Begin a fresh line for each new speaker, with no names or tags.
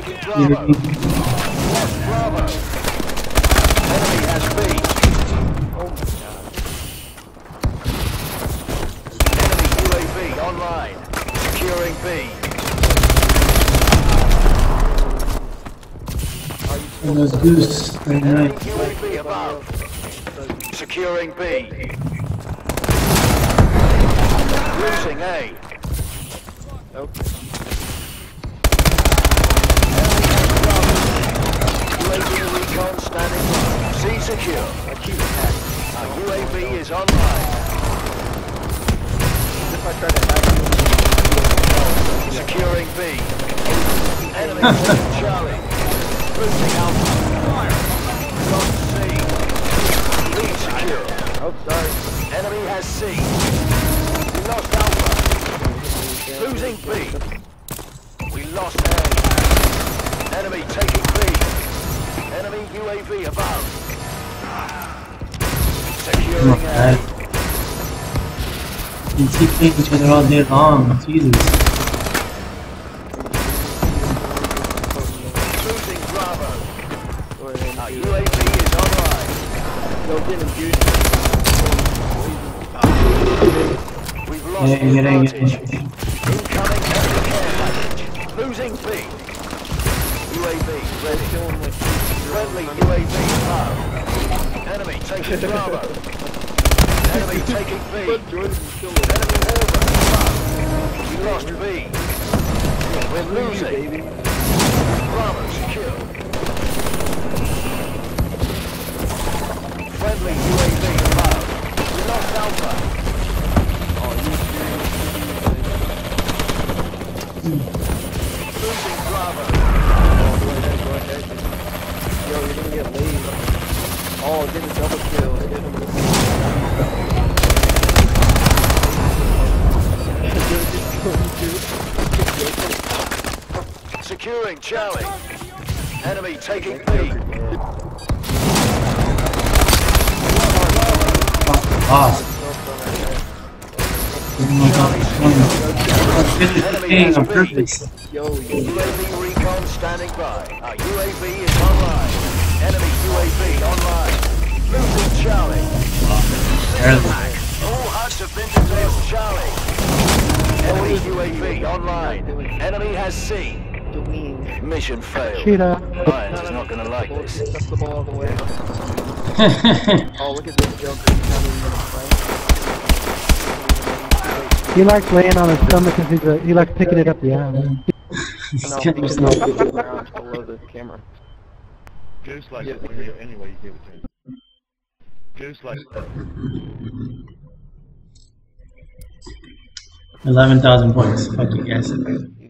taking Bravo. Lost Bravo. Enemy has B.
Oh my god.
Enemy UAV online. Securing B.
And those goose.
Enemy UAV above. Securing B. Losing A.
Okay.
UAV recon standing by. C secure.
I keep attacking.
Our UAV is online.
If I try to hack you,
Securing B. Enemy taking Charlie. Boosting Alpha. Fire. Got C. B secure.
oh, sorry.
Enemy has C. We lost Alpha. Losing B. We lost A. Enemy taking B. Enemy UAV above. Securing A.
You keep hitting each other all day long. Jesus.
Losing Bravo.
Go ahead and
Our
do
UAV is online.
Go get him, dude.
We've lost
Yeah,
the
yeah,
advantage.
yeah.
Incoming enemy care package. Losing B. UAV ready. Friendly UAV above. Enemy taking Bravo. Enemy taking B. Enemy orbit above. We lost B. We're losing. Bravo secure. Friendly UAV above. We lost Alpha. Losing Bravo.
Go ahead. Yo, you're gonna get laid. Oh, get a double kill. Get him.
Securing Charlie. Enemy taking B.
Lost. Oh my god.
Enemy has
On
B.
purpose.
Yo,
UAV recon standing by. Our UAV is online. Enemy UAV online. Losing Charlie. All HUDs have been declared Charlie. Enemy UAV online. Enemy has C. Mission failed.
Cheetah.
Lions is not gonna like this.
That's the ball all the way. Oh, look at this Joker. He's not even gonna play.
He likes laying on his stomach because he likes picking it up the ass.
He's
No,
getting
he's
himself.
not getting around below the camera.
Goose likes
Yeah.
it when you anyway you give it to him. Goose likes it.
11,000 points. Fuck you guys.